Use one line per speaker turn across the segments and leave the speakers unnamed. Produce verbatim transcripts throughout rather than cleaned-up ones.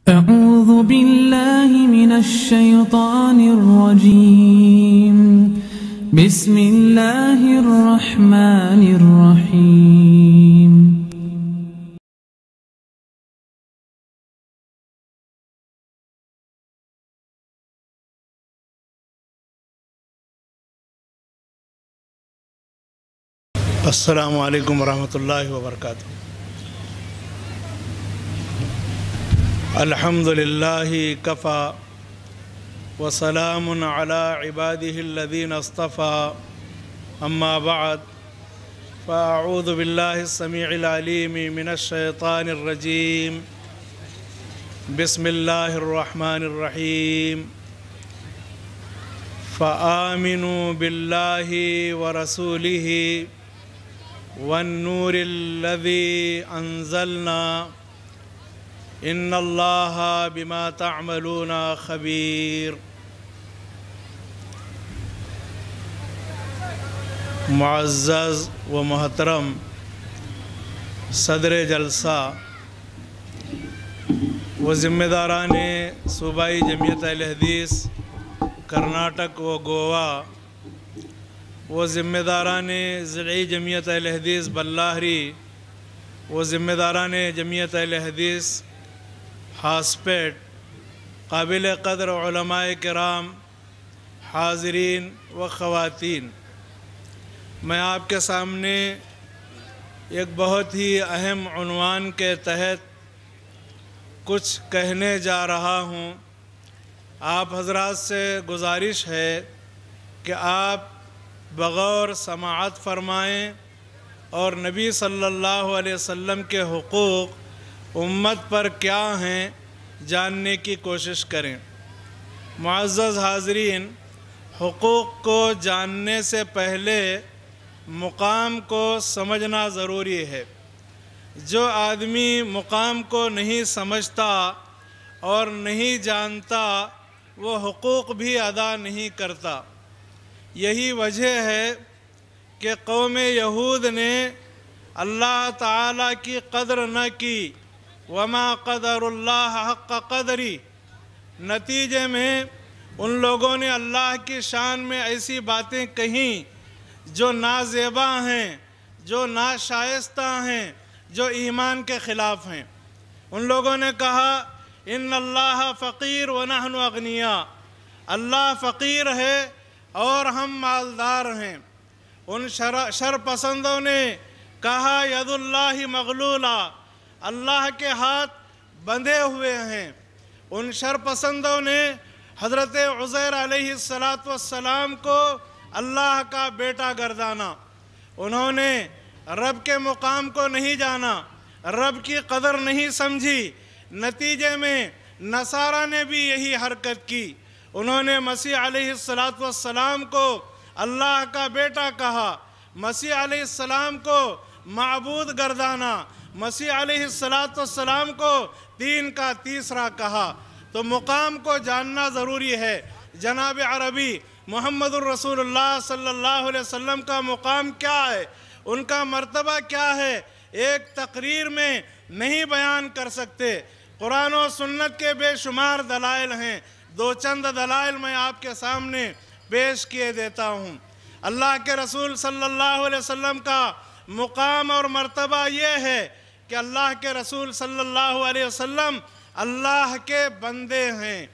أعوذ بالله من الشيطان الرجيم بسم الله الرحمن الرحيم
السلام علیکم ورحمۃ اللہ وبرکاتہ۔ الحمد للہ کفا وسلام علی عباده الذین اصطفى اما بعد فاعوذ باللہ السمیع العلیم من الشیطان الرجیم بسم اللہ الرحمن الرحیم فآمنوا باللہ ورسولہ والنور الذي انزلنا ان اللہ بما تعملون خبیر۔ معزز و محترم صدر جلسہ و ذمہ داران صوبائی جمعیت اہل حدیث کرناٹک و گوا وہ ذمہ داران ضلعی جمعیت اہل حدیث بلاہری وہ ذمہ داران جمعیت اہل حدیث ہاسپیٹ، قابل قدر علماء کرام، حاضرین و خواتین، میں آپ کے سامنے ایک بہت ہی اہم عنوان کے تحت کچھ کہنے جا رہا ہوں۔ آپ حضرات سے گزارش ہے کہ آپ بغور سماعت فرمائیں اور نبی صلی اللہ علیہ وسلم کے حقوق امت پر کیا ہیں جاننے کی کوشش کریں۔ معزز حاضرین، حقوق کو جاننے سے پہلے مقام کو سمجھنا ضروری ہے۔ جو آدمی مقام کو نہیں سمجھتا اور نہیں جانتا وہ حقوق بھی ادا نہیں کرتا۔ یہی وجہ ہے کہ قوم یہود نے اللہ تعالیٰ کی قدر نہ کی، وما قدر اللہ حق قدری، نتیجے میں ان لوگوں نے اللہ کی شان میں ایسی باتیں کہیں جو نازیبا ہیں، جو ناشائستہ ہیں، جو ایمان کے خلاف ہیں۔ ان لوگوں نے کہا ان اللہ فقیر ونحن اغنیاء، اللہ فقیر ہے اور ہم مالدار ہیں۔ ان شر پسندوں نے کہا ید اللہ مغلولہ، اللہ کے ہاتھ بندھے ہوئے ہیں۔ ان شر پسندوں نے حضرت عزیر علیہ السلام کو اللہ کا بیٹا گردانا۔ انہوں نے رب کے مقام کو نہیں جانا، رب کی قدر نہیں سمجھی۔ نتیجے میں نصارہ نے بھی یہی حرکت کی، انہوں نے مسیح علیہ السلام کو اللہ کا بیٹا کہا، مسیح علیہ السلام کو معبود گردانا، مسیح علیہ السلام کو تین کا تیسرا کہا۔ تو مقام کو جاننا ضروری ہے۔ جناب عربی محمد الرسول اللہ صلی اللہ علیہ وسلم کا مقام کیا ہے، ان کا مرتبہ کیا ہے، ایک تقریر میں نہیں بیان کر سکتے۔ قرآن و سنت کے بے شمار دلائل ہیں، دو چند دلائل میں آپ کے سامنے پیش کیے دیتا ہوں۔ اللہ کے رسول صلی اللہ علیہ وسلم کا مقام اور مرتبہ یہ ہے کہ اللہ کے رسول صلی اللہ علیہ وسلم اللہ کے بندے ہیں۔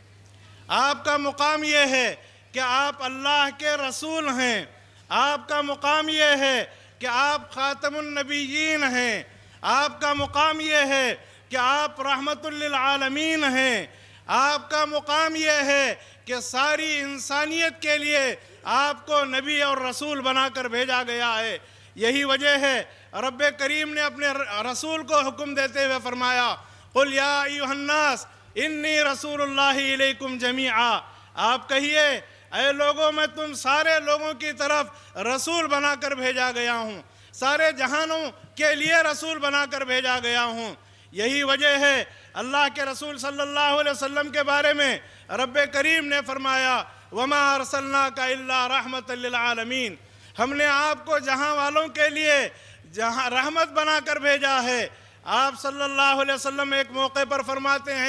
آپ کا مقام یہ ہے کہ آپ اللہ کے رسول ہیں۔ آپ کا مقام یہ ہے کہ آپ خاتم النبیین ہیں۔ آپ کا مقام یہ ہے کہ آپ رحمت للعالمین ہیں۔ آپ کا مقام یہ ہے کہ ساری انسانیت کے لیے آپ کو نبی اور رسول بنا کر بھیجا گیا ہے۔ یہی وجہ ہے رب کریم نے اپنے رسول کو حکم دیتے ہوئے فرمایا قُلْ يَا أَيُّهَا النَّاسِ إِنِّي رَسُولُ اللَّهِ إِلَيْكُمْ جَمِيعًا، آپ کہیے اے لوگوں میں تم سارے لوگوں کی طرف رسول بنا کر بھیجا گیا ہوں، سارے جہانوں کے لیے رسول بنا کر بھیجا گیا ہوں۔ یہی وجہ ہے اللہ کے رسول صلی اللہ علیہ وسلم کے بارے میں رب کریم نے فرمایا وَمَا أَرْسَلْنَاكَ إِلَّا رَحْمَةً لِلْعَالَمِينَ، ہم نے آپ کو جہاں والوں کے لیے جہاں رحمت بنا کر بھیجا ہے۔ آپ صلی اللہ علیہ وسلم ایک موقع پر فرماتے ہیں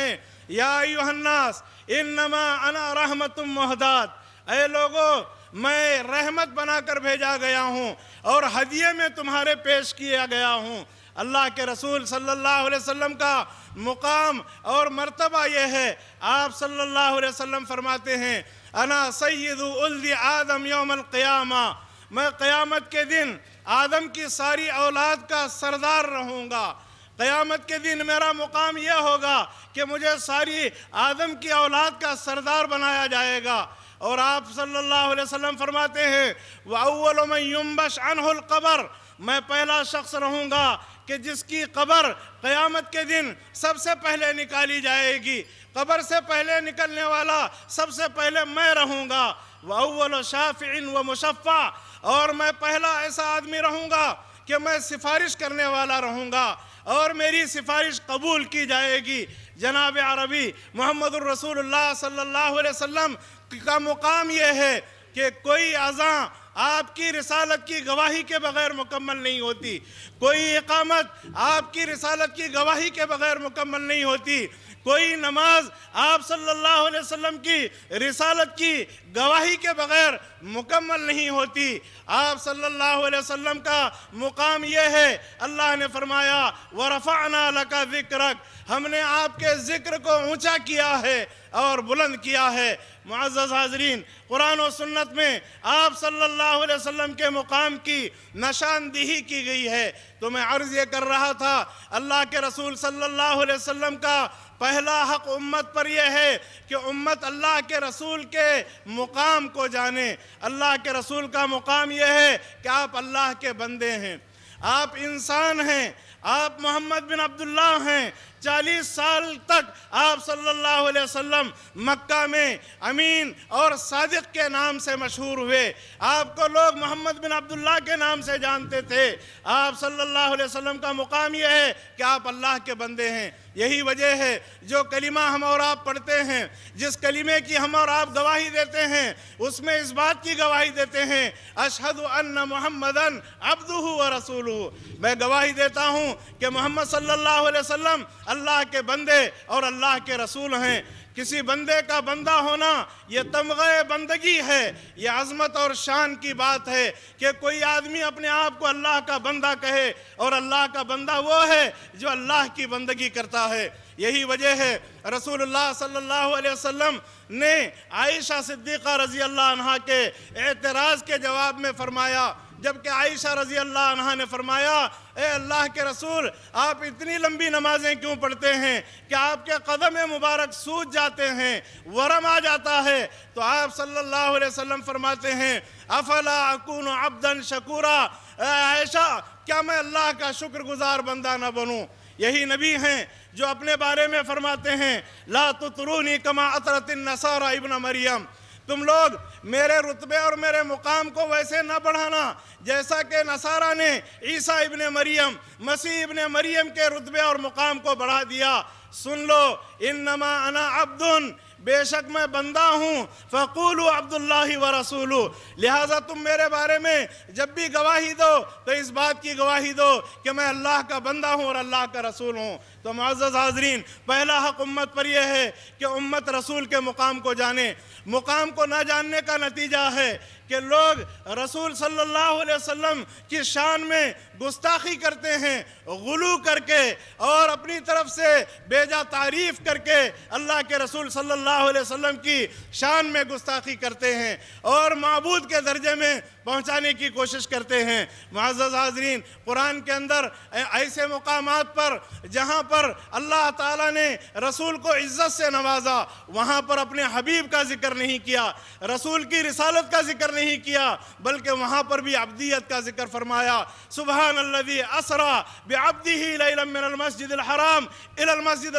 یا ایھا الناس انما انا رحمت مہدات، اے لوگو میں رحمت بنا کر بھیجا گیا ہوں اور ہدیے میں تمہارے پیش کیا گیا ہوں۔ اللہ کے رسول صلی اللہ علیہ وسلم کا مقام اور مرتبہ یہ ہے، آپ صلی اللہ علیہ وسلم فرماتے ہیں انا سید ولد آدم یوم القیامہ، میں قیامت کے دن آدم کی ساری اولاد کا سردار رہوں گا۔ قیامت کے دن میرا مقام یہ ہوگا کہ مجھے ساری آدم کی اولاد کا سردار بنایا جائے گا۔ اور آپ صلی اللہ علیہ وسلم فرماتے ہیں وَأَوَّلُ مَن يُنبَشْ عَنْهُ الْقَبْرُ، میں پہلا شخص رہوں گا کہ جس کی قبر قیامت کے دن سب سے پہلے نکالی جائے گی، قبر سے پہلے نکلنے والا سب سے پہلے میں رہوں گا۔ وَأَوَّلُ شَافِعٍ وَمُشَفَّعٍ، اور میں پہلا ایسا آدمی رہوں گا کہ میں سفارش کرنے والا رہوں گا اور میری سفارش قبول کی جائے گی۔ جناب عربی محمد الرسول اللہ صلی اللہ علیہ وسلم کا مقام یہ ہے کہ کوئی اذان آپ کی رسالت کی گواہی کے بغیر مکمل نہیں ہوتی، کوئی اقامت آپ کی رسالت کی گواہی کے بغیر مکمل نہیں ہوتی، کوئی نماز آپ صلی اللہ علیہ وسلم کی رسالت کی گواہی کے بغیر مکمل نہیں ہوتی۔ آپ صلی اللہ علیہ وسلم کا مقام یہ ہے، اللہ نے فرمایا وَرَفَعْنَا لَكَ ذِكْرَكَ، ہم نے آپ کے ذکر کو اونچا کیا ہے اور بلند کیا ہے۔ معزز حاضرین، قرآن و سنت میں آپ صلی اللہ علیہ وسلم کے مقام کی نشاندہی کی گئی ہے۔ تو میں عرض یہ کر رہا تھا، اللہ کے رسول صلی اللہ علیہ وسلم کا پہلا حق امت پر یہ ہے کہ امت اللہ کے رسول کے مقام کو جانے۔ اللہ کے رسول کا مقام یہ ہے کہ آپ اللہ کے بندے ہیں، آپ انسان ہیں، آپ محمد بن عبداللہ ہیں۔ چالیس سال تک آپ صلی اللہ علیہ وسلم مکہ میں امین اور صادق کے نام سے مشہور ہوئے، آپ کو لوگ محمد بن عبداللہ کے نام سے جانتے تھے۔ آپ صلی اللہ علیہ وسلم کا مقام یہ ہے کہ آپ اللہ کے بندے ہیں۔ یہی وجہ ہے جو کلمہ ہم اور آپ پڑھتے ہیں، جس کلمے کی ہم اور آپ گواہی دیتے ہیں، اس میں اس بات کی گواہی دیتے ہیں اشہد ان محمدن عبدہ ورسولہ، میں گواہی دیتا ہوں کہ محمد صلی اللہ علیہ وسلم اللہ کے بندے اور اللہ کے رسول ہیں۔ کسی بندے کا بندہ ہونا یہ تمغہ بندگی ہے، یہ عظمت اور شان کی بات ہے کہ کوئی آدمی اپنے آپ کو اللہ کا بندہ کہے، اور اللہ کا بندہ وہ ہے جو اللہ کی بندگی کرتا ہے۔ یہی وجہ ہے رسول اللہ صلی اللہ علیہ وسلم نے عائشہ صدیقہ رضی اللہ عنہ کے اعتراض کے جواب میں فرمایا، جبکہ عائشہ رضی اللہ عنہ نے فرمایا اے اللہ کے رسول آپ اتنی لمبی نمازیں کیوں پڑھتے ہیں کہ آپ کے قدم مبارک سوج جاتے ہیں، ورم آ جاتا ہے؟ تو آپ صلی اللہ علیہ وسلم فرماتے ہیں افلا اکون عبدا شکورا، اے عائشہ کیا میں اللہ کا شکر گزار بندہ نہ بنوں؟ یہی نبی ہیں جو اپنے بارے میں فرماتے ہیں لا تطرونی کما اطرت النصارى ابن مریم، تم لوگ میرے رتبے اور میرے مقام کو ویسے نہ بڑھانا جیسا کہ نصارہ نے عیسیٰ ابن مریم مسیح ابن مریم کے رتبے اور مقام کو بڑھا دیا۔ سن لو انما انا عبد، بے شک میں بندہ ہوں، فقولوا عبداللہ ورسولہ، لہٰذا تم میرے بارے میں جب بھی گواہی دو تو اس بات کی گواہی دو کہ میں اللہ کا بندہ ہوں اور اللہ کا رسول ہوں۔ تو معزز حاضرین، پہلا حق امت پر یہ ہے کہ امت رسول کے مقام کو جانے۔ مقام کو نہ جاننے کا نتیجہ ہے کہ لوگ رسول صلی اللہ علیہ وسلم کی شان میں گستاخی کرتے ہیں، غلو کر کے اور اپنی طرف سے بیجا تعریف کر کے اللہ کے رسول صلی اللہ علیہ وسلم کی شان میں گستاخی کرتے ہیں اور معبود کے درجے میں پہنچانے کی کوشش کرتے ہیں۔ معزز حاضرین، قرآن کے اندر ایسے مقامات پر جہاں پر اللہ تعالیٰ نے رسول کو عزت سے نوازا، وہاں پر اپنے حبیب کا ذکر نہیں کیا، رسول کی رسالت کا ذکر نہیں کیا، بلکہ وہاں پر بھی عبدیت کا ذکر فرمایا۔ سبحان الذی اسریٰ بعبدہ لیلا من المسجد الحرام الی المسجد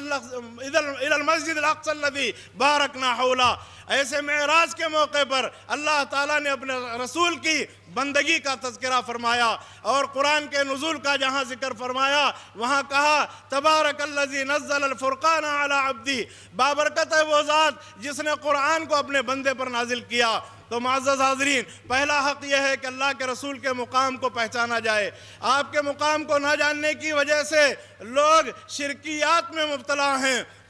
الی المسجد الاقصی الذی بارکنا حولہ۔ ایسے معراج کے موقع پر اللہ تعالیٰ نے اپنے رسول کی بندگی کا تذکرہ فرمایا، اور قرآن کے نزول کا جہاں ذکر فرمایا وہاں کہا تبارک الذی نزل الفرقان علی عبدہ، بابرکت ہے وہ ذات جس نے قرآن کو اپنے بندے پر نازل کیا۔ تو معزز حاضرین، پہلا حق یہ ہے کہ اللہ کے رسول کے مقام کو پہچانا جائے۔ آپ کے مقام کو نہ جاننے کی وجہ سے لوگ شرکیات میں مبتلا ہیں،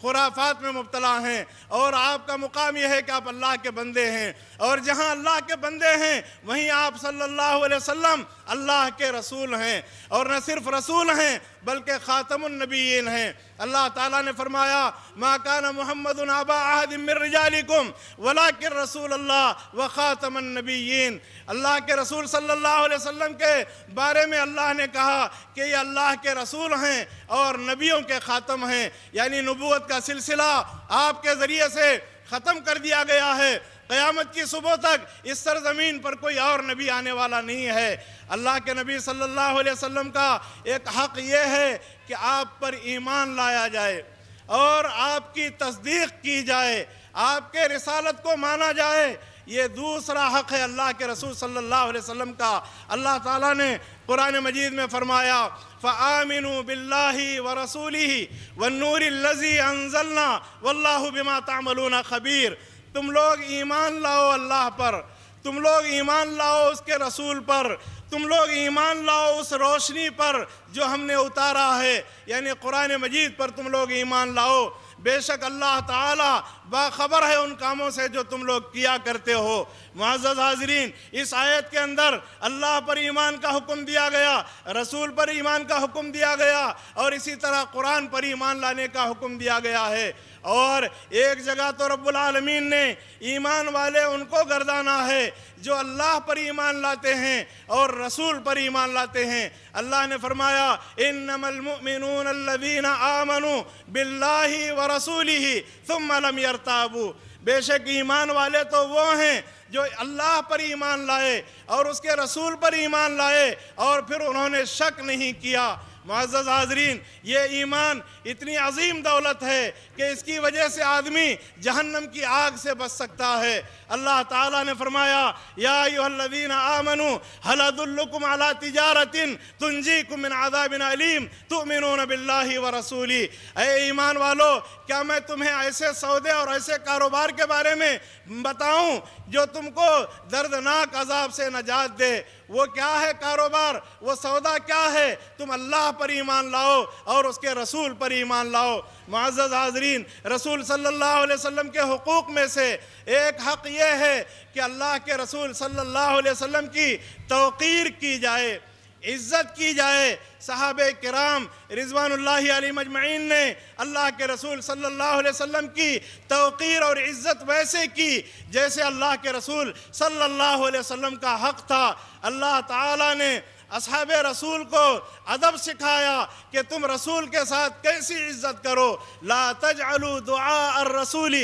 خرافات میں مبتلا ہیں، اور آپ کا مقام یہ ہے کہ آپ اللہ کے بندے ہیں، اور جہاں اللہ کے بندے ہیں وہیں آپ صلی اللہ علیہ وسلم اللہ کے رسول ہیں، اور نہ صرف رسول ہیں بلکہ خاتم النبیین ہیں۔ اللہ تعالیٰ نے فرمایا ما کان محمد ابا احد من رجالکم ولکن رسول اللہ وخاتم النبیین۔ اللہ کے رسول صلی اللہ علیہ وسلم کے بارے میں اللہ نے کہا کہ یہ اللہ کے رسول ہیں اور نبیوں کے خاتم ہیں، یعنی نبوت کا سلسلہ آپ کے ذریعے سے ختم کر دیا گیا ہے۔ قیامت کی صبح تک اس سرزمین پر کوئی اور نبی آنے والا نہیں ہے۔ اللہ کے نبی صلی اللہ علیہ وسلم کا ایک حق یہ ہے کہ آپ پر ایمان لایا جائے اور آپ کی تصدیق کی جائے، آپ کے رسالت کو مانا جائے۔ یہ دوسرا حق ہے اللہ کے رسول صلی اللہ علیہ وسلم کا۔ اللہ تعالیٰ نے قرآن مجید میں فرمایا فَآمِنُوا بِاللَّهِ وَرَسُولِهِ وَالنُّورِ الَّذِي أَنزَلْنَا وَاللَّهُ بِمَا تَعْمَلُونَ خَبِيرٌ۔ تم لوگ ایمان لاؤ اللہ پر، تم لوگ ایمان لاؤ اس کے رسول پر، تم لوگ ایمان لاؤ اس روشنی پر جو ہم نے اتارا ہے، یعنی قرآن مجید پر تم لوگ ایمان لاؤ۔ بے شک اللہ تعالیٰ باخبر ہے ان کاموں سے جو تم لوگ کیا کرتے ہو۔ معزز حاضرین، اس آیت کے اندر اللہ پر ایمان کا حکم دیا گیا، رسول پر ایمان کا حکم دیا گیا، اور اسی طرح قرآن پر ایمان لانے کا حکم دیا گیا ہے۔ اور ایک جگہ تو رب العالمین نے ایمان والے ان کو گردانا ہے جو اللہ پر ایمان لاتے ہیں اور رسول پر ایمان لاتے ہیں۔ اللہ نے فرمایا انما المؤمنون الذین آمنوا باللہ ورسولہ ثم لم یرتابوا۔ بے شک ایمان والے تو وہ ہیں جو اللہ پر ایمان لائے اور اس کے رسول پر ایمان لائے اور پھر انہوں نے شک نہیں کیا۔ معزز حاضرین، یہ ایمان اتنی عظیم دولت ہے کہ اس کی وجہ سے آدمی جہنم کی آگ سے بچ سکتا ہے۔ اللہ تعالیٰ نے فرمایا یا ایھا الذین آمنوا ھل ادلکم علی تجارۃ تنجیکم من عذاب علیم تؤمنون باللہ ورسولہ۔ اے ایمان والو، کیا میں تمہیں ایسے سودے اور ایسے کاروبار کے بارے میں بتاؤں جو تم کو دردناک عذاب سے نجات دے؟ وہ کیا ہے کاروبار، وہ سودا کیا ہے؟ تم اللہ پر ایمان لاؤ اور اس کے رسول پر ایمان لاؤ۔ معزز حاضرین، رسول صلی اللہ علیہ وسلم کے حقوق میں سے ایک حق یہ ہے کہ اللہ کے رسول صلی اللہ علیہ وسلم کی توقیر کی جائے، عزت کی جائے۔ صحابہ کرام رضوان اللہ علیہم اجمعین نے اللہ کے رسول صلی اللہ علیہ وسلم کی توقیر اور عزت ویسے کی جیسے اللہ کے رسول صلی اللہ علیہ وسلم کا حق تھا۔ اللہ تعالیٰ نے اصحاب رسول کو ادب سکھایا کہ تم رسول کے ساتھ کیسی عزت کرو۔ لا تجعلوا دعاء الرسول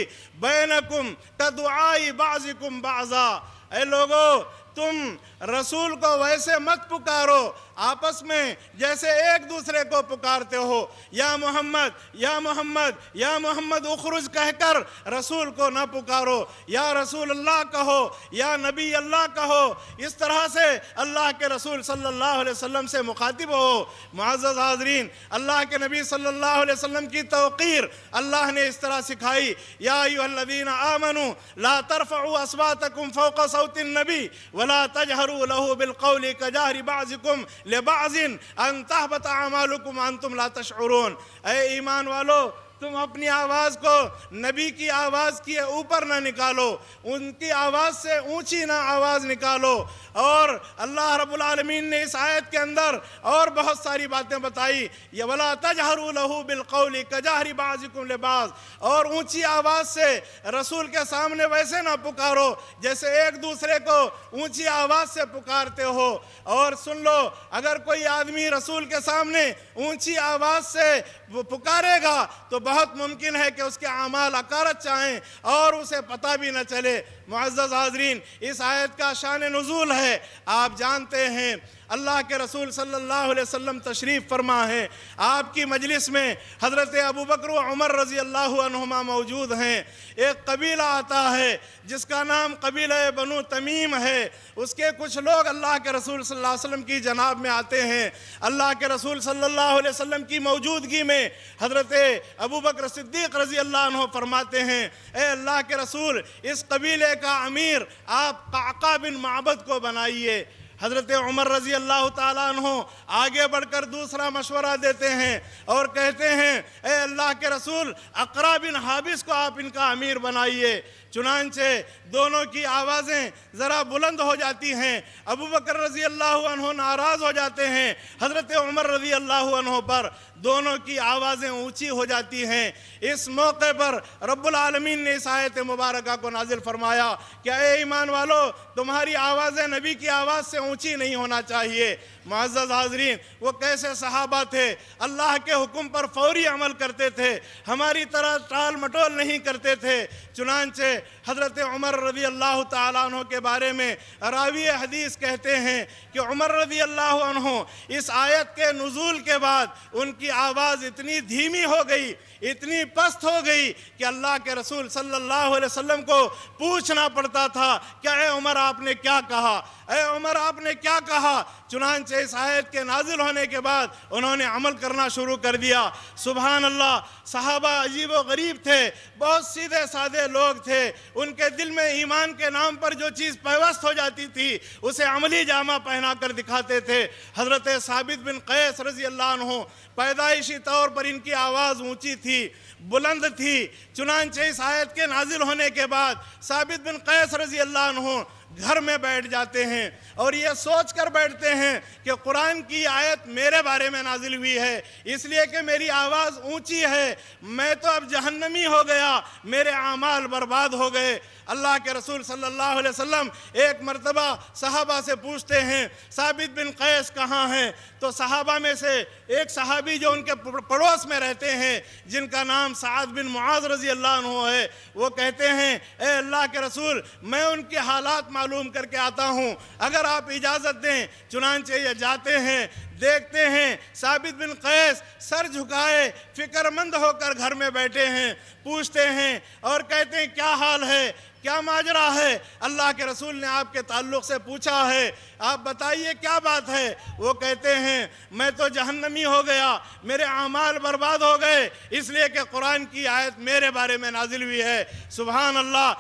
بینکم کدعاء بعضکم بعضا۔ اے لوگو، تم رسول کو ویسے مت پکارو آپس میں جیسے ایک دوسرے کو پکارتے ہو۔ یا محمد یا محمد یا محمد اخرج کہہ کر رسول کو نہ پکارو، یا رسول اللہ کہو، یا نبی اللہ کہو۔ اس طرح سے اللہ کے رسول صلی اللہ علیہ وسلم سے مخاطب ہو۔ معزز حاضرین، اللہ کے نبی صلی اللہ علیہ وسلم کی توقیر اللہ نے اس طرح سکھائی یا ایھا الذین آمنوا لا ترفعوا اصواتکم فوق صوت النبی ولا تجهروا له بالقول كجهر بعضكم لبعض ان تحبط اعمالكم وانتم لا تشعرون۔ اے ایمان والو، تم اپنی آواز کو نبی کی آواز کے اوپر نہ نکالو، ان کی آواز سے اونچی نہ آواز نکالو۔ اور اللہ رب العالمین نے اس آیت کے اندر اور بہت ساری باتیں بتائی، یہ وَلَا تَجْهَرُوا لَهُ بِالْقَوْلِ كَجَهْرِ بَعْضِكُمْ لِبَعْضٍ، اور اونچی آواز سے رسول کے سامنے ویسے نہ پکارو جیسے ایک دوسرے کو اونچی آواز سے پکارتے ہو۔ اور سن لو، اگر کوئی آدمی رسول کے سامنے اونچی آواز سے پکارے گا تو بہت ممکن ہے کہ اس کے اعمال اکارت چاہیں اور اسے پتہ بھی نہ چلے۔ معزز حاضرین، اس آیت کا شان نزول ہے، آپ جانتے ہیں اللہ کے رسول صلی اللہ علیہ وسلم تشریف فرما ہے، آپ کی مجلس میں حضرت ابو بکر و عمر رضی اللہ عنہما موجود ہیں۔ ایک قبیلہ آتا ہے جس کا نام قبیلہ بنو تمیم ہے، اس کے کچھ لوگ اللہ کے رسول صلی اللہ علیہ وسلم کی جناب میں آتے ہیں۔ اللہ کے رسول صلی اللہ علیہ وسلم کی موجودگی میں حضرت ابو بکر صدیق رضی اللہ عنہ فرماتے ہیں اے اللہ کے رسول، اس قبیلے کا امیر آپ قعقاع بن معبد کو بنائیے۔ حضرت عمر رضی اللہ تعالیٰ عنہ آگے بڑھ کر دوسرا مشورہ دیتے ہیں اور کہتے ہیں اے اللہ کے رسول اقرا بن حابس کو آپ ان کا امیر بنائیے۔ چنانچہ دونوں کی آوازیں ذرا بلند ہو جاتی ہیں، ابو بکر رضی اللہ عنہ ناراض ہو جاتے ہیں حضرت عمر رضی اللہ عنہ پر، دونوں کی آوازیں اونچی ہو جاتی ہیں۔ اس موقع پر رب العالمین نے اس آیت مبارکہ کو نازل فرمایا کہ اے ایمان والو تمہاری آوازیں نبی کی آواز سے اونچی نہیں ہونا چاہیے۔ معزز حاضرین، وہ کیسے صحابہ تھے، اللہ کے حکم پر فوری عمل کرتے تھے، ہماری طرح ٹال مٹول نہیں کرتے تھے۔ چنانچہ حضرت عمر رضی اللہ تعالیٰ عنہ کے بارے میں راوی حدیث کہتے ہیں کہ عمر رضی اللہ عنہ اس آیت کے نزول کے بعد ان کی آواز اتنی دھیمی ہو گئی، اتنی پست ہو گئی کہ اللہ کے رسول صلی اللہ علیہ وسلم کو پوچھنا پڑتا تھا کہ اے عمر آپ نے کیا کہا، اے عمر آپ نے کیا کہا۔ چنانچہ اس آیت کے نازل ہونے کے بعد انہوں نے عمل کرنا شروع کر دیا۔ سبحان اللہ، صحابہ عجیب و غریب تھے، بہت سیدھے سادے لوگ تھے، ان کے دل میں ایمان کے نام پر جو چیز پیوست ہو جاتی تھی اسے عملی جامہ پہنا کر دکھاتے تھے۔ حضرت ثابت بن قیس رضی اللہ عنہ پیدائشی طور پر ان کی آواز اونچی تھی، بلند تھی۔ چنانچہ اس آیت کے نازل ہونے کے بعد ثابت بن قیس رضی اللہ عنہ گھر میں بیٹھ جاتے ہیں اور یہ سوچ کر بیٹھتے ہیں کہ قرآن کی آیت میرے بارے میں نازل ہوئی ہے، اس لیے کہ میری آواز اونچی ہے، میں تو اب جہنمی ہو گیا، میرے اعمال برباد ہو گئے۔ اللہ کے رسول صلی اللہ علیہ وسلم ایک مرتبہ صحابہ سے پوچھتے ہیں ثابت بن قیس کہاں ہیں؟ تو صحابہ میں سے ایک صحابی جو ان کے پڑوس میں رہتے ہیں جن کا نام سعد بن معاذ رضی اللہ عنہ ہے، وہ کہتے ہیں اے اللہ کے رسول میں ان کے حالات معلوم کر کے آتا ہوں، اگر آپ اجازت دیں۔ چنانچہ یہ جاتے ہیں، دیکھتے ہیں ثابت بن قیس سر جھکائے فکر مند ہو کر گھر میں بیٹھے ہیں، پوچھتے ہیں اور کہتے ہیں کیا حال ہے، کیا ماجرا ہے؟ اللہ کے رسول نے آپ کے تعلق سے پوچھا ہے، آپ بتائیے کیا بات ہے؟ وہ کہتے ہیں میں تو جہنمی ہو گیا، میرے اعمال برباد ہو گئے، اس لیے کہ قرآن کی آیت میرے بارے میں نازل ہوئی ہے۔ سبحان اللہ،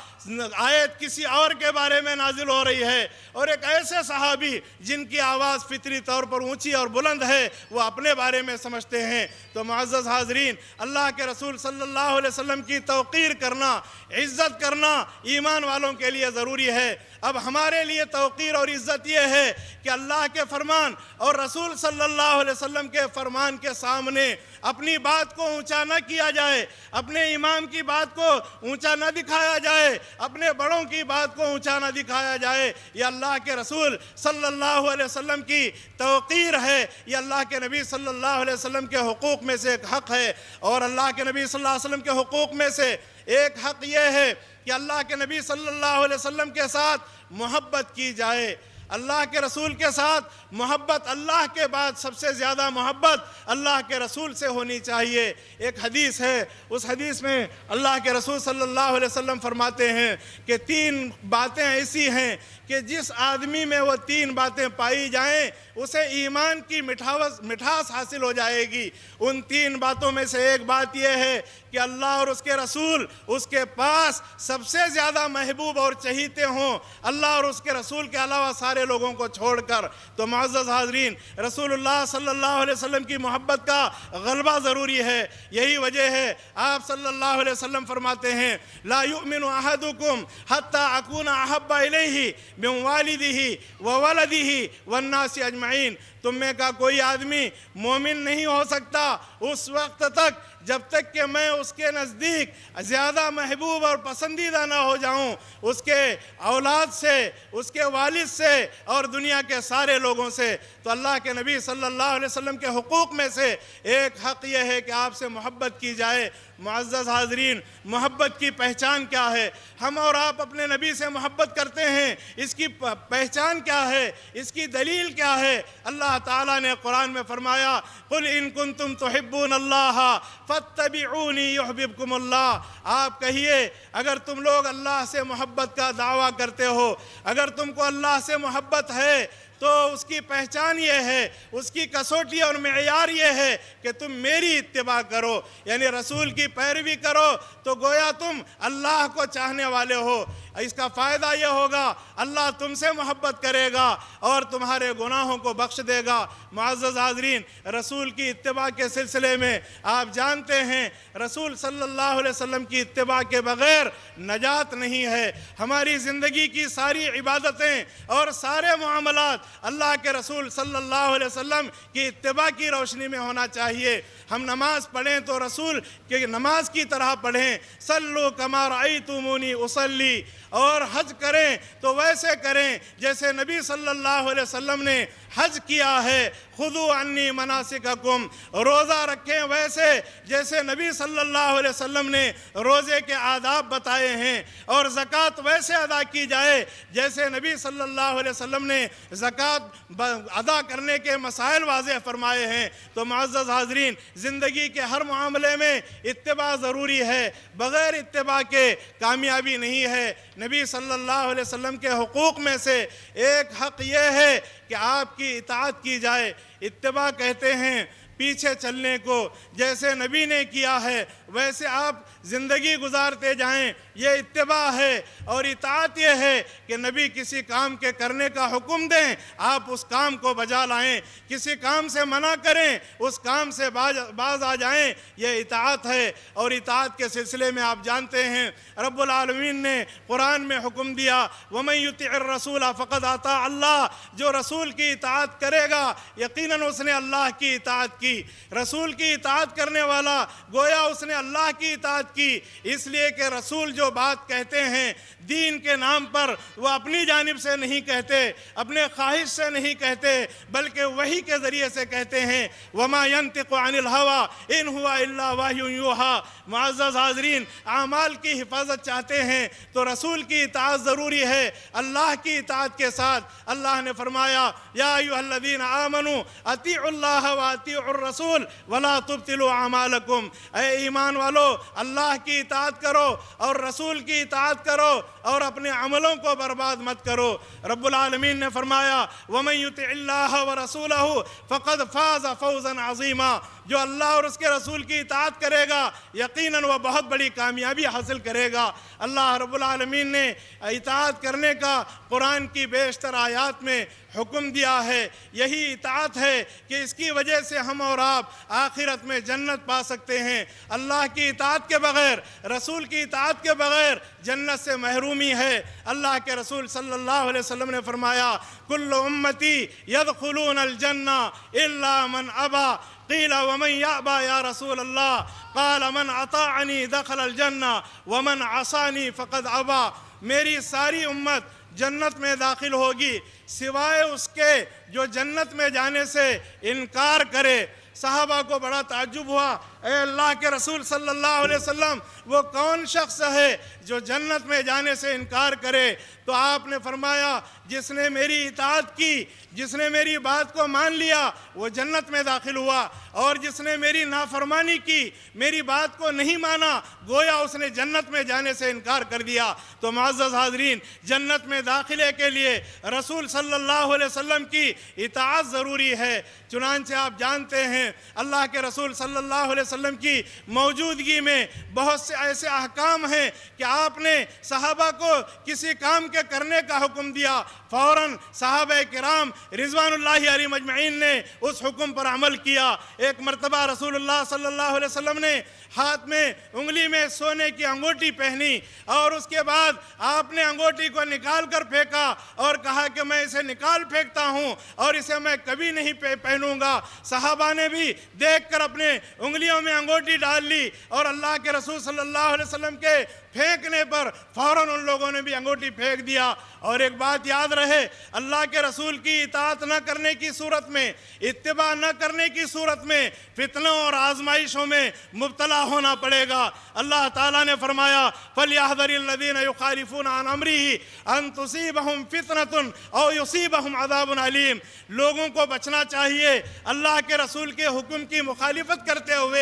آیت کسی اور کے بارے میں نازل ہو رہی ہے اور ایک ایسے صحابی جن کی آواز فطری طور پر اونچی اور بلند ہے وہ اپنے بارے میں سمجھتے ہیں۔ تو معزز حاضرین، اللہ کے رسول صلی اللہ علیہ وسلم کی توقیر کرنا، عزت کرنا ایمان والوں کے لیے ضروری ہے۔ اب ہمارے لیے توقیر اور عزت یہ ہے کہ اللہ کے فرمان اور رسول صلی اللہ علیہ وسلم کے فرمان کے سامنے اپنی بات کو اونچا نہ کیا جائے، اپنے امام کی بات کو اونچا نہ دکھایا جائے، اپنے بڑوں کی بات کو اونچا نہ دکھایا جائے۔ یہ اللہ کے رسول صلی اللہ علیہ وسلم کی توقیر ہے، یہ اللہ کے نبی صلی اللہ علیہ وسلم کے حقوق میں سے ایک حق ہے۔ اور اللہ کے نبی صلی اللہ علیہ وسلم کے حقوق میں سے ایک حق یہ ہے کہ اللہ کے نبی صلی اللہ علیہ وسلم کے ساتھ محبت کی جائے، اللہ کے رسول کے ساتھ محبت، اللہ کے بعد سب سے زیادہ محبت اللہ کے رسول سے ہونی چاہیے۔ ایک حدیث ہے، اس حدیث میں اللہ کے رسول صلی اللہ علیہ وسلم فرماتے ہیں کہ تین باتیں ایسی ہیں کہ جس آدمی میں وہ تین باتیں پائی جائیں اسے ایمان کی مٹھاس مٹھاس حاصل ہو جائے گی۔ ان تین باتوں میں سے ایک بات یہ ہے کہ اللہ اور اس کے رسول اس کے پاس سب سے زیادہ محبوب اور چہیتے ہوں، اللہ اور اس کے رسول کے علاوہ سارے لوگوں کو چھوڑ کر۔ تو معزز حاضرین، رسول اللہ صلی اللہ علیہ وسلم کی محبت کا غلبہ ضروری ہے۔ یہی وجہ ہے آپ صلی اللہ علیہ وسلم فرماتے ہیں لا یؤمن احدکم حتی اکون احب الیہ من والدہ وولدہ والناس اجمعین۔ تم میں کا کوئی آدمی مومن نہیں ہو سکتا اس وقت تک جب تک کہ میں اس کے نزدیک زیادہ محبوب اور پسندیدہ نہ ہو جاؤں، اس کے اولاد سے، اس کے والد سے اور دنیا کے سارے لوگوں سے۔ تو اللہ کے نبی صلی اللہ علیہ وسلم کے حقوق میں سے ایک حق یہ ہے کہ آپ سے محبت کی جائے۔ معزز حاضرین، محبت کی پہچان کیا ہے؟ ہم اور آپ اپنے نبی سے محبت کرتے ہیں، اس کی پہچان کیا ہے؟ اس کی دلیل کیا ہے؟ اللہ تعالیٰ نے قرآن میں فرمایا قُلْ إِن كُنْتُمْ تُحِبُّونَ اللَّهَ فَاتَّبِعُونِي يُحْبِبْكُمُ اللَّهُ۔ آپ کہیے اگر تم لوگ اللہ سے محبت کا دعویٰ کرتے ہو، اگر تم کو اللہ سے محبت ہے تو اس کی پہچان یہ ہے، اس کی کسوٹی اور معیار یہ ہے کہ تم میری اتباع کرو، یعنی رسول کی پیروی کرو تو گویا تم اللہ کو چاہنے والے ہو۔ اس کا فائدہ یہ ہوگا اللہ تم سے محبت کرے گا اور تمہارے گناہوں کو بخش دے گا۔ معزز حاضرین، رسول کی اتباع کے سلسلے میں آپ جانتے ہیں رسول صلی اللہ علیہ وسلم کی اتباع کے بغیر نجات نہیں ہے۔ ہماری زندگی کی ساری عبادتیں اور سارے معاملات اللہ کے رسول صلی اللہ علیہ وسلم کی اتباع کی روشنی میں ہونا چاہیے۔ ہم نماز پڑھیں تو رسول کی نماز کی طرح پڑھیں، صلو کما رأیتمونی اصلی، اور حج کریں تو ویسے کریں جیسے نبی صلی اللہ علیہ وسلم نے حج کیا ہے۔ خذوا عنی مناسککم، روزہ رکھیں ویسے جیسے نبی صلی اللہ علیہ وسلم نے روزے کے آداب بتائے ہیں، اور زکوٰۃ ویسے ادا کی جائے جیسے نبی صلی اللہ علیہ وسلم نے زکوٰۃ ادا کرنے کے مسائل واضح فرمائے ہیں۔ تو معزز حاضرین، زندگی کے ہر معاملے میں اتباع ضروری ہے، بغیر اتباع کے کامیابی نہیں ہے۔ نبی صلی اللہ علیہ وسلم کے حقوق میں سے ایک حق یہ ہے کہ آپ کی اطاعت کی جائے۔ اتباع کہتے ہیں پیچھے چلنے کو، جیسے نبی نے کیا ہے ویسے آپ زندگی گزارتے جائیں، یہ اتباع ہے۔ اور اطاعت یہ ہے کہ نبی کسی کام کے کرنے کا حکم دیں، آپ اس کام کو بجا لائیں، کسی کام سے منع کریں، اس کام سے باز آ جائیں، یہ اطاعت ہے۔ اور اطاعت کے سلسلے میں آپ جانتے ہیں رب العالمین نے قرآن میں حکم دیا، وَمَن يُطِعِ الرَّسُولَ فَقَدْ أَطَاعَ اللَّهَ، جو رسول کی اطاعت کرے گا یقیناً اس نے اللہ کی اطاعت کی۔ رسول کی اطاعت کرنے والا گویا اس نے اللہ کی اطاعت کی، اس لیے کہ رسول جو بات کہتے ہیں دین کے نام پر وہ اپنی جانب سے نہیں کہتے، اپنے خواہش سے نہیں کہتے، بلکہ وحی کے ذریعے سے کہتے ہیں۔ وَمَا يَنْتِقُ عَنِ الْهَوَىٰ إِنْ هُوَ إِلَّا وَحْيٌ يُوحَىٰ۔ معزز حاضرین، اعمال کی حفاظت چاہتے ہیں تو رسول کی اطاعت ضروری ہے۔ اللہ کی اطاعت کے ساتھ اللہ نے فرمایا، یا ایھا الذین آمنوا اطیعوا اللہ واطیعوا الرسول ولا تبطلوا اعمالکم، اے ایمان والو اللہ کی اطاعت کرو اور رسول کی اطاعت کرو اور اپنے عملوں کو برباد مت کرو۔ رب العالمین نے فرمایا، وَمَن يُطِعِ اللَّهَ وَرَسُولَهُ فَقَدْ فَازَ فَوْزًا عَظِيمًا، جو اللہ اور اس کے رسول کی اطاعت کرے گا یقیناً وہ بہت بڑی کامیابی حاصل کرے گا۔ اللہ رب العالمین نے اطاعت کرنے کا قرآن کی بیشتر آیات میں حکم دیا ہے۔ یہی اطاعت ہے کہ اس کی وجہ سے ہم اور آپ آخرت میں جنت پا سکتے ہیں۔ اللہ کی اطاعت کے بغیر، رسول کی اطاعت کے بغیر جنت سے محرومی ہے۔ اللہ کے رسول صلی اللہ علیہ وسلم نے فرمایا، کل امتی یدخلون الجنہ الا من ابا، قیل ومن یأبا یا رسول اللہ، قال من اطاعنی دخل الجنہ ومن عصانی فقد ابا۔ میری ساری امت جنت میں داخل ہوگی سوائے اس کے جو جنت میں جانے سے انکار کرے۔ صحابہ کو بڑا تعجب ہوا، اے اللہ کے رسول صلی اللہ علیہ وسلم، وہ کون شخص ہے جو جنت میں جانے سے انکار کرے؟ تو آپ نے فرمایا، جس نے میری اطاعت کی، جس نے میری بات کو مان لیا وہ جنت میں داخل ہوا، اور جس نے میری نافرمانی کی، میری بات کو نہیں مانا، گویا اس نے جنت میں جانے سے انکار کر دیا۔ تو معزز حاضرین، جنت میں داخلے کے لیے رسول صلی اللہ علیہ وسلم کی اطاعت ضروری ہے۔ چنانچہ آپ جانتے ہیں اللہ کے رسول صلی اللہ علیہ وسلم کی موجودگی میں بہت سے ایسے احکام ہیں کہ آپ نے صحابہ کو کسی کام کے کرنے کا حکم دیا، فوراً صحابہ کرام رضوان اللہ علیہ مجمعین نے اس حکم پر عمل کیا۔ ایک مرتبہ رسول اللہ صلی اللہ علیہ وسلم نے ہاتھ میں انگلی میں سونے کی انگوٹی پہنی، اور اس کے بعد آپ نے انگوٹی کو نکال کر پھینکا اور کہا کہ میں اسے نکال پھینکتا ہوں اور اسے میں کبھی نہیں پہنوں گا۔ صحابہ نے بھی دیکھ کر اپنے انگلیوں میں انگوٹی ڈال لی، اور اللہ کے رسول صلی اللہ علیہ وسلم کے پھینکنے پر فوراً ان لوگوں نے بھی انگوٹی پھینک دیا۔ اور ایک بات یاد رہے، اللہ کے رسول کی اطاعت نہ کرنے کی صورت میں، اتباع نہ کرنے کی صورت میں فتنوں اور آزمائشوں میں مبتلا ہونا پڑے گا۔ اللہ تعالیٰ نے فرمایا، فَلْيَحْذَرِ الَّذِينَ يُخَالِفُونَ عَنْ أَمْرِهِ أَن تُصِيبَهُمْ فِتْنَةٌ أَوْ يُصِيبَهُمْ عَذَابٌ عَلِيمٌ۔ لوگوں کو بچنا چاہیے اللہ کے رسول کے حکم کی مخالفت کرتے ہوئے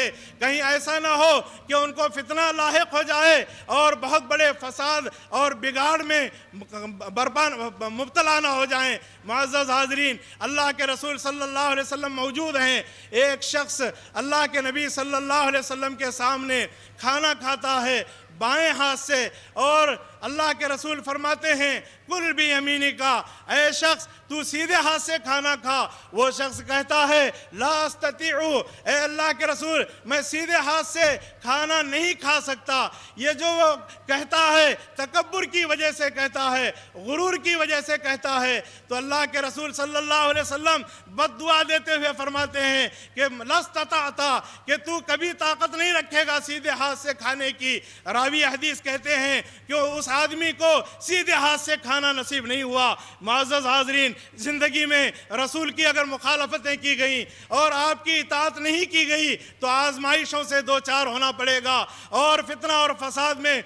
گے، کہیں ایسا نہ ہو کہ ان کو فتنہ لاحق ہو جائے اور بہت بڑے فساد اور بگاڑ میں برپا مبتلا نہ ہو جائیں۔ معزز حاضرین، اللہ کے رسول صلی اللہ علیہ وسلم موجود ہیں۔ ایک شخص اللہ کے نبی صلی اللہ علیہ وسلم کے سامنے کھانا کھاتا ہے بائیں ہاتھ سے، اور اللہ کے رسول فرماتے ہیں کل بھی یمینی کا، اے شخص تو سیدھے ہاتھ سے کھانا کھا۔ وہ شخص کہتا ہے لا استطیعو، اے اللہ کے رسول میں سیدھے ہاتھ سے کھانا نہیں کھا سکتا۔ یہ جو وہ کہتا ہے تکبر کی وجہ سے کہتا ہے، غرور کی وجہ سے کہتا ہے۔ تو اللہ کے رسول صلی اللہ علیہ وسلم بد دعا دیتے ہوئے فرماتے ہیں کہ لستطعتا، کہ تو کبھی طاقت نہیں رکھے گا سیدھے ہاتھ سے کھانے کی۔ راوی حدیث کہتے ہیں کہ اس آدمی کو سیدھے ہاتھ سے کھانا نصیب نہیں ہوا۔ معزز حاضرین، زندگی میں رسول کی اگر مخالفتیں کی گئیں اور آپ کی اطاعت نہیں کی گئی تو آزمائشوں سے دو چار ہونا پڑے گا اور فتنہ اور فساد میں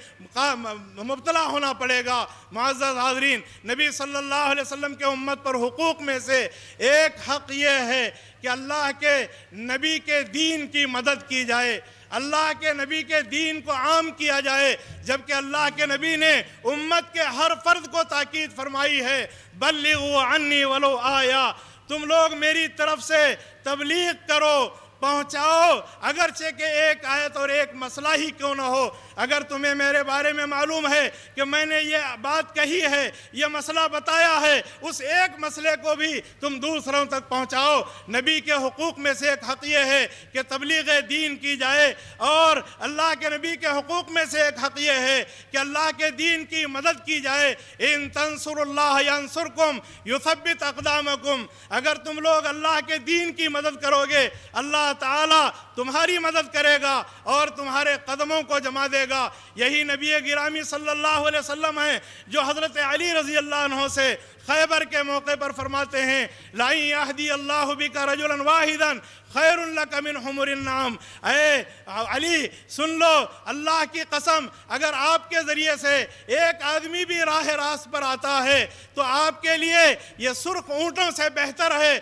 مبتلا ہونا پڑے گا۔ معزز حاضرین، نبی صلی اللہ علیہ وسلم کے امت پر حقوق میں سے ایک حق یہ ہے کہ اللہ کے نبی کے دین کی مدد کی جائے، اللہ کے نبی کے دین کو عام کیا جائے، جبکہ اللہ کے نبی نے امت کے ہر فرد کو تاکید فرمائی ہے بلغوا عنی ولو آیا، تم لوگ میری طرف سے تبلیغ کرو، پہنچاؤ، اگرچہ کہ ایک آیت اور ایک مسئلہ ہی کیوں نہ ہو۔ اگر تمہیں میرے بارے میں معلوم ہے کہ میں نے یہ بات کہی ہے، یہ مسئلہ بتایا ہے، اس ایک مسئلے کو بھی تم دوسروں تک پہنچاؤ۔ نبی کے حقوق میں سے ایک حق یہ ہے کہ تبلیغ دین کی جائے، اور اللہ کے نبی کے حقوق میں سے ایک حق یہ ہے کہ اللہ کے دین کی مدد کی جائے۔ ان تنصروا اللہ ینصرکم یثبت اقدامکم، اگر تم لوگ اللہ کے دین کی مدد کرو گے اللہ تعالیٰ تمہاری مدد کرے گا اور تمہارے قدموں کو جما دے گا۔ یہی نبی گرامی صلی اللہ علیہ وسلم ہیں جو حضرت علی رضی اللہ عنہ سے خیبر کے موقع پر فرماتے ہیں لَإِن يَهْدِيَ اللَّهُ بِكَ رَجُلًا وَاحِدًا خَيْرٌ لَكَ مِنْ حُمُرِ النَّعَمِ، اے علی سن لو، اللہ کی قسم اگر آپ کے ذریعے سے ایک آدمی بھی راہ راست پر آتا ہے تو آپ کے لیے یہ سرخ اونٹوں سے بہتر ہے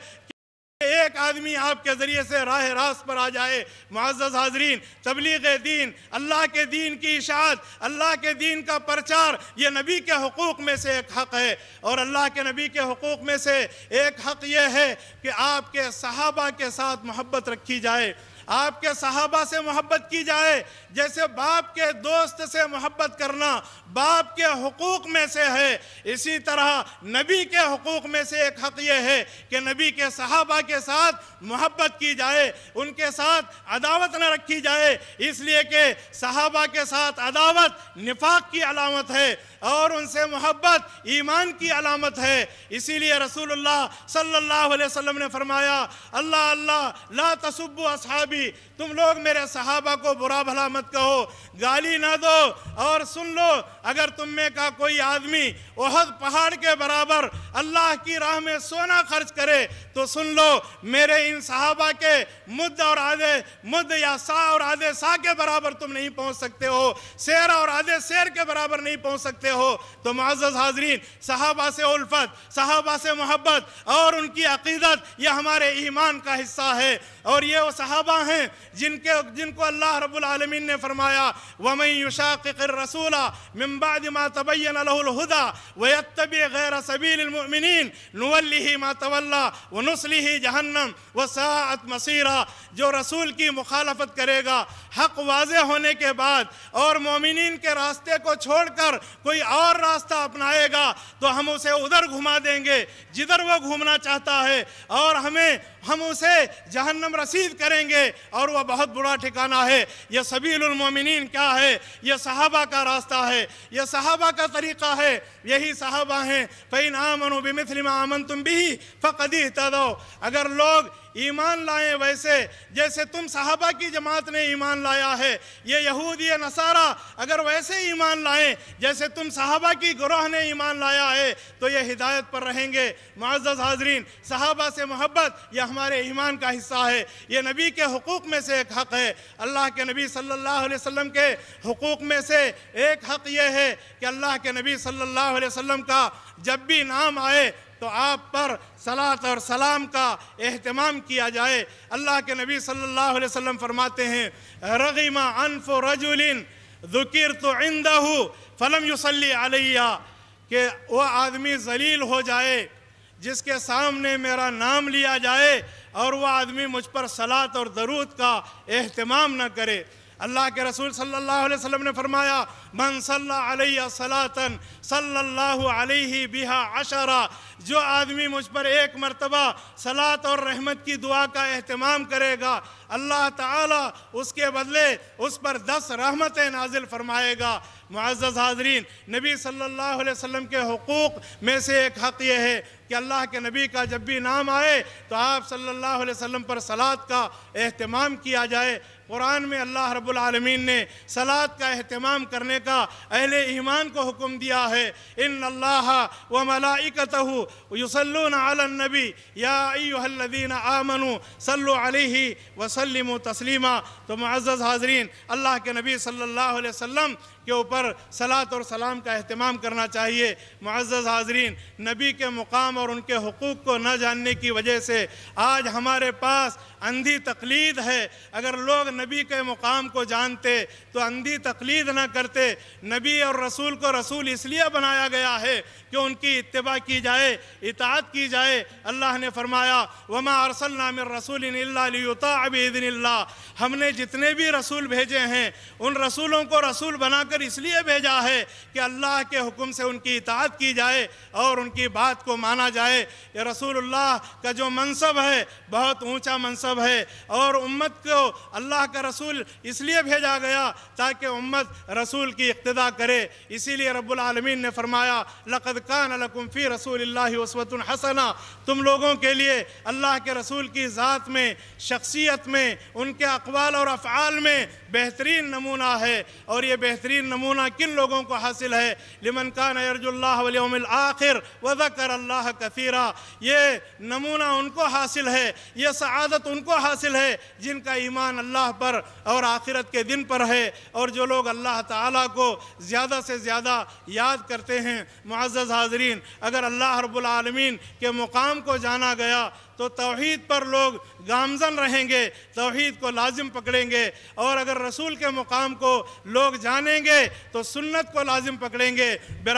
ایک آدمی آپ کے ذریعے سے راہ راست پر آ جائے۔ معزز حاضرین، تبلیغ دین، اللہ کے دین کی اشاعت، اللہ کے دین کا پرچار، یہ نبی کے حقوق میں سے ایک حق ہے، اور اللہ کے نبی کے حقوق میں سے ایک حق یہ ہے کہ آپ کے صحابہ کے ساتھ محبت رکھی جائے، آپ کے صحابہ سے محبت کی جائے جیسے باپ کے دوست سے محبت کرنا باپ کے حقوق میں سے ہے، اسی طرح نبی کے حقوق میں سے ایک حق یہ ہے کہ نبی کے صحابہ کے ساتھ محبت کی جائے، ان کے ساتھ عداوت نہ رکھی جائے، اس لیے کہ صحابہ کے ساتھ عداوت نفاق کی علامت ہے اور ان سے محبت ایمان کی علامت ہے۔ اسی لیے رسول اللہ صلی اللہ علیہ وسلم نے فرمایا اللہ اللہ لا تسبوا اصحابی، تم لوگ میرے صحابہ کو برا بھلا مت کہو، گالی نہ دو، اور سن لو اگر تم میں کا کوئی آدمی احد پہاڑ کے برابر اللہ کی راہ میں سونا خرچ کرے تو سن لو میرے ان صحابہ کے مد اور آدھے مد یا سا اور آدھے سا کے برابر تم نہیں پہنچ سکتے ہو، سیر اور آدھے سیر کے برابر نہیں پہنچ سکتے ہو۔ تو معزز حاضرین، صحابہ سے الفت، صحابہ سے محبت اور ان کی عقیدت یہ ہمارے ایمان کا حصہ ہے، اور یہ وہ صحابہ ہیں جن کے جن کو اللہ رب العالمین نے فرمایا وَمَن يُشَاقِقِ الرَّسُولَ مِن بَعْدِ مَا تَبَيَّنَ لَهُ الْهُدَى وَيَتَّبِعْ غَيْرَ سَبِيلِ الْمُؤْمِنِينَ نُوَلِّهِ مَا تَوَلَّى وَنُصْلِهِ جَهَنَّمَ وَسَاءَتْ مَصِيرًا، جو رسول کی مخالفت کرے گا حق واضح ہونے کے بعد اور مومنین کے راستے کو چھوڑ کر کوئی اور راستہ اپنائے گا تو ہم اسے ادھر گھما دیں گے جدھر وہ گھومنا چاہتا ہے، اور ہمیں ہم اسے جہنم رسید کریں گے اور وہ بہت بڑا ٹھکانہ ہے۔ یہ سبیل المومنین کیا ہے؟ یہ صحابہ کا راستہ ہے، یہ صحابہ کا طریقہ ہے، یہی صحابہ ہیں فَإِنْ آمَنُوا بِمِثْلِ مَا آمَنْتُمْ بِهِ فَقَدْ اهْتَدَوْا، اگر لوگ ایمان لائیں ویسے جیسے تم صحابہ کی جماعت نے ایمان لایا ہے، یہ یہود یہ نصارہ اگر ویسے ایمان لائیں جیسے تم صحابہ کی گروہ نے ایمان لایا ہے تو یہ ہدایت پر رہیں گے۔ معزز حاضرین، صحابہ سے محبت یہ ہمارے ایمان کا حصہ ہے، یہ نبی کے حقوق میں سے ایک حق ہے۔ اللہ کے نبی صلی اللہ علیہ وسلم کے حقوق میں سے ایک حق یہ ہے کہ اللہ کے نبی صلی اللہ علیہ وسلم کا جب بھی نام آئے تو آپ پر صلاۃ اور سلام کا اہتمام کیا جائے۔ اللہ کے نبی صلی اللہ علیہ وسلم فرماتے ہیں رغم انف رجل ذکرت عنده فلم یصلی علیہ، کہ وہ آدمی ذلیل ہو جائے جس کے سامنے میرا نام لیا جائے اور وہ آدمی مجھ پر صلاۃ اور درود کا اہتمام نہ کرے۔ اللہ کے رسول صلی اللہ علیہ وسلم نے فرمایا من صلی علیہ صلاۃً صلی اللہ علیہ بہا عشرہ، جو آدمی مجھ پر ایک مرتبہ صلاۃ اور رحمت کی دعا کا اہتمام کرے گا، اللہ تعالیٰ اس کے بدلے اس پر دس رحمتیں نازل فرمائے گا۔ معزز حاضرین، نبی صلی اللہ علیہ وسلم کے حقوق میں سے ایک حق یہ ہے کہ اللہ کے نبی کا جب بھی نام آئے تو آپ صلی اللہ علیہ وسلم پر صلاۃ کا اہتمام کیا جائے۔ قرآن میں اللہ رب العالمین نے صلاۃ کا اہتمام کرنے کا اہل ایمان کو حکم دیا ہے۔ ان اللہ و ملائکتہ یصلون علی النبی یا ایھا الذین آمنوا صلوا علیہ وسلموا تسلیما۔ تو معزز حاضرین، اللہ کے نبی صلی اللہ علیہ وسلم کے اوپر صلاۃ اور سلام کا اہتمام کرنا چاہیے۔ معزز حاضرین، نبی کے مقام اور ان کے حقوق کو نہ جاننے کی وجہ سے آج ہمارے پاس اندھی تقلید ہے۔ اگر لوگ نبی کے مقام کو جانتے تو اندھی تقلید نہ کرتے۔ نبی اور رسول کو رسول اس لیے بنایا گیا ہے کہ ان کی اتباع کی جائے، اطاعت کی جائے۔ اللہ نے فرمایا وَمَا أَرْسَلْنَا مِن رَّسُولٍ إِلَّا لِيُطَاعَ بِإِذْنِ اللَّهِ، ہم نے جتنے بھی رسول بھیجے ہیں ان رسولوں کو رسول بنا کر اس لیے بھیجا ہے کہ اللہ کے حکم سے ان کی اطاعت کی جائے اور ان کی بات کو مانا جائے۔ یہ رسول اللہ کا جو منصب ہے بہت اونچا منصب ہے، اور امت کو اللہ کا رسول اس لیے بھیجا گیا تاکہ امت رسول کی اقتداء کرے۔ اسی لیے رب العالمین نے فرمایا لَقَدْ كَانَ لَكُمْ فِي رَسُولِ اللَّهِ أُسْوَةٌ حَسَنَةٌ، تم لوگوں کے لیے اللہ کے رسول کی ذات میں، شخصیت میں، ان کے اقوال اور افعال میں بہترین نمونہ ہے۔ اور یہ بہترین نمونہ کن لوگوں کو حاصل ہے؟ لمن کان یرجو اللہ والیوم الآخر وذکر اللہ کثیرا، یہ نمونہ ان کو حاصل ہے، یہ سعادت ان کو حاصل ہے جن کا ایمان اللہ پر اور آخرت کے دن پر ہے، اور جو لوگ اللہ تعالیٰ کو زیادہ سے زیادہ یاد کرتے ہیں۔ معزز حاضرین، اگر اللہ رب العالمین کے مقام کو جانا گیا تو توحید پر لوگ گامزن رہیں گے، توحید کو لازم پکڑیں گے، اور اگر رسول کے مقام کو لوگ جانیں گے تو سنت کو لازم پکڑیں گے،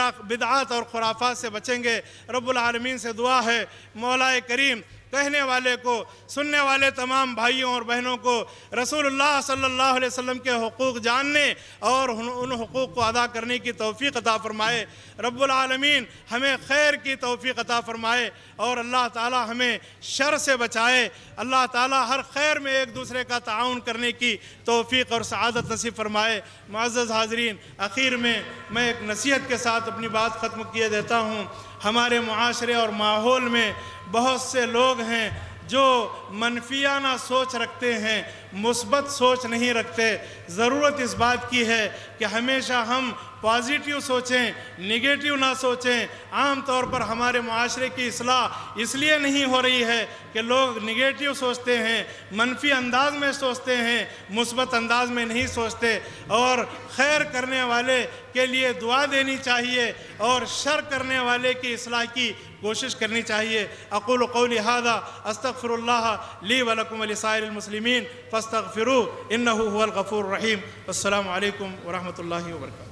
بدعات اور خرافات سے بچیں گے۔ رب العالمین سے دعا ہے مولا کریم کہنے والے کو، سننے والے تمام بھائیوں اور بہنوں کو رسول اللہ صلی اللہ علیہ وسلم کے حقوق جاننے اور ان حقوق کو ادا کرنے کی توفیق عطا فرمائے۔ رب العالمین ہمیں خیر کی توفیق عطا فرمائے، اور اللہ تعالی ہمیں شر سے بچائے۔ اللہ تعالی ہر خیر میں ایک دوسرے کا تعاون کرنے کی توفیق اور سعادت نصیب فرمائے۔ معزز حاضرین، آخر میں میں ایک نصیحت کے ساتھ اپنی بات ختم کیے دیتا ہوں۔ ہمارے معاشرے اور ماحول میں بہت سے لوگ ہیں جو منفیانہ سوچ رکھتے ہیں، مثبت سوچ نہیں رکھتے۔ ضرورت اس بات کی ہے کہ ہمیشہ ہم پازیٹیو سوچیں، نگیٹیو نہ سوچیں۔ عام طور پر ہمارے معاشرے کی اصلاح اس لیے نہیں ہو رہی ہے کہ لوگ نگیٹیو سوچتے ہیں، منفی انداز میں سوچتے ہیں، مثبت انداز میں نہیں سوچتے۔ اور خیر کرنے والے کے لیے دعا دینی چاہیے اور شر کرنے والے کی اصلاح کی کوشش کرنی چاہیے۔ اقول قولی ھذا استغفر اللہ لی ولکم ولسائر المسلمین فاستغفروہ انہ هو الغفور الرحیم۔ السلام علیکم ورحمۃ اللہ وبرکاتہ۔